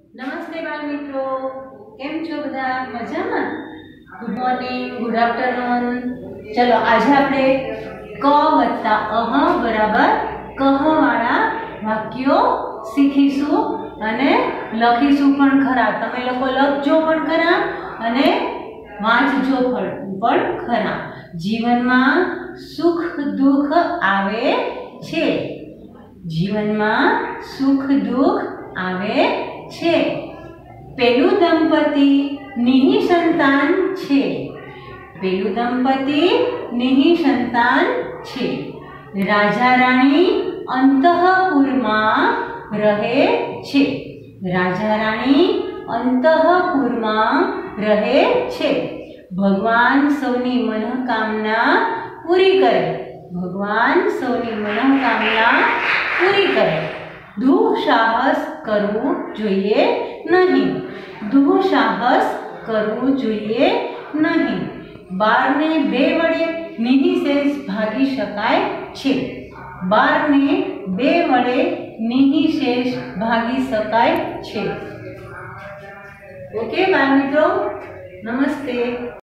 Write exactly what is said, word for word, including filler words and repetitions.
નમસ્તે બાળ મિત્રો, કેમ છો બધા? મજામાં? Good morning, good afternoon. ચલો આજે આપણે ક વત્તા અહ બરાબર કહ વાળા વાક્યો શીખીશું અને લખીશું પણ ખરા. તમે લોકો લખજો પણ ખરા અને વાંચજો પણ ખરા. જીવનમાં સુખ દુઃખ આવે છે. જીવનમાં સુખ દુઃખ આવે છે. પેલું દંપતી નિઃસંતાન છે. પેલું દંપતી નિઃસંતાન છે. રાજા રાણી અંતઃપુરમાં રહે છે. રાજા રાણી અંતઃપુરમાં રહે છે. ભગવાન સૌની મનોકામના પૂરી કરે. ભગવાન સૌની મનોકામના પૂરી કરે. દુઃસાહસ કરવું જોઈએ નહીં. દુઃસાહસ કરવું જોઈએ નહીં. બારને બે વડે નિઃશેષ ભાગી શકાય છે. બારને બે વડે નિઃશેષ ભાગી શકાય છે. ઓકે બાળ મિત્રો, નમસ્તે.